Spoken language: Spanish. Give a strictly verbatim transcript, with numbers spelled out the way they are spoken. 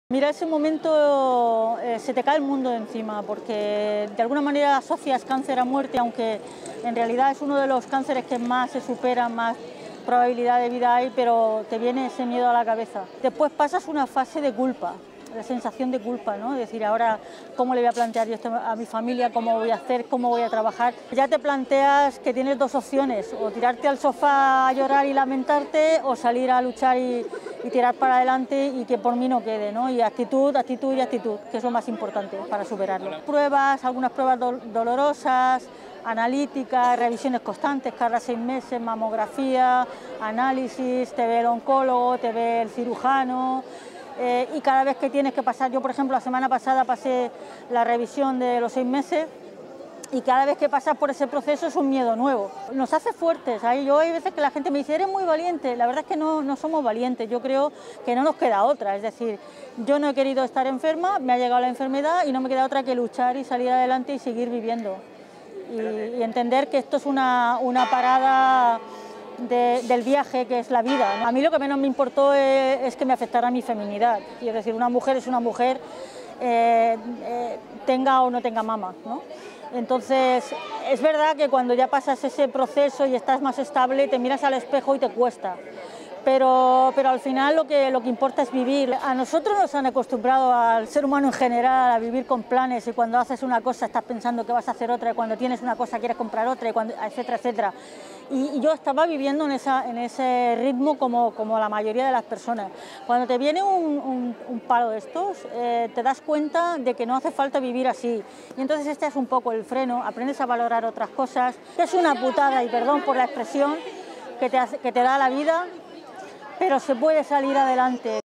Mira, ese momento eh, se te cae el mundo de encima porque de alguna manera asocias cáncer a muerte, aunque en realidad es uno de los cánceres que más se superan, más probabilidad de vida hay, pero te viene ese miedo a la cabeza. Después pasas una fase de culpa, la sensación de culpa, ¿no? Es decir, ahora, ¿cómo le voy a plantear yo esto a mi familia? ¿Cómo voy a hacer? ¿Cómo voy a trabajar? Ya te planteas que tienes dos opciones, o tirarte al sofá a llorar y lamentarte, o salir a luchar y, y tirar para adelante y que por mí no quede, ¿no? Y actitud, actitud y actitud, que es lo más importante para superarlo. Pruebas, algunas pruebas do dolorosas, analíticas, revisiones constantes, cada seis meses, mamografía, análisis, te ve el oncólogo, te ve el cirujano. Eh, y cada vez que tienes que pasar, yo por ejemplo la semana pasada pasé la revisión de los seis meses y cada vez que pasas por ese proceso es un miedo nuevo. Nos hace fuertes, ¿eh? Yo hay veces que la gente me dice, eres muy valiente, la verdad es que no, no somos valientes, yo creo que no nos queda otra, es decir, yo no he querido estar enferma, me ha llegado la enfermedad y no me queda otra que luchar y salir adelante y seguir viviendo. Y, y entender que esto es una, una parada De, del viaje que es la vida, ¿no? A mí lo que menos me importó es, es que me afectara mi feminidad, es decir, una mujer es una mujer, eh, eh, tenga o no tenga mama, ¿no? Entonces, es verdad que cuando ya pasas ese proceso y estás más estable, te miras al espejo y te cuesta. Pero, pero al final lo que, lo que importa es vivir. A nosotros nos han acostumbrado, al ser humano en general, a vivir con planes y cuando haces una cosa estás pensando que vas a hacer otra y cuando tienes una cosa quieres comprar otra, y cuando, etcétera, etcétera. Y, y yo estaba viviendo en, esa, en ese ritmo como, como la mayoría de las personas. Cuando te viene un, un, un palo de estos, eh, te das cuenta de que no hace falta vivir así. Y entonces este es un poco el freno, aprendes a valorar otras cosas. Es una putada, y perdón por la expresión, que te, hace, que te da la vida, pero se puede salir adelante.